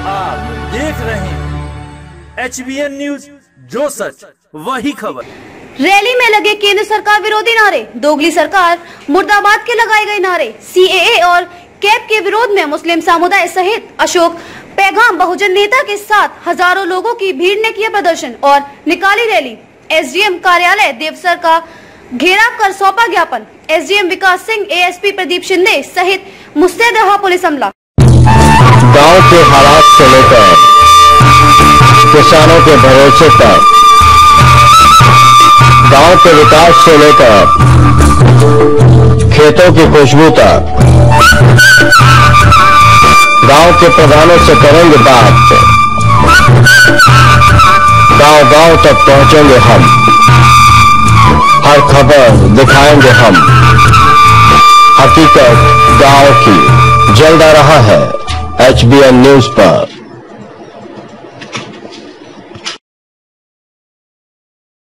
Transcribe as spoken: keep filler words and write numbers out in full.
आप देख रहे हैं एच बी एन न्यूज, जो सच वही खबर। रैली में लगे केंद्र सरकार विरोधी नारे, दोगली सरकार मुर्दाबाद के लगाए गए नारे, सी ए ए और कैब के विरोध में मुस्लिम समुदाय सहित अशोक पैगाम बहुजन नेता के साथ हजारों लोगों की भीड़ ने किया प्रदर्शन और निकाली रैली। एस डी एम कार्यालय देवसर का घेराव कर सौंपा ज्ञापन। S D M Vikas Singh, A S P Pradeep Shinde सहित मुस्तैद रहा पुलिस अमला। गांव के हालात से लेकर किसानों के भरोसे तक, गांव के विकास से लेकर खेतों की खुशबू तक, गांव के प्रधानों से करेंगे बात, गांव गांव तक पहुंचेंगे हम, हर खबर दिखाएंगे हम, हकीकत गांव की जल्द आ रहा है एच बी एन न्यूज पर।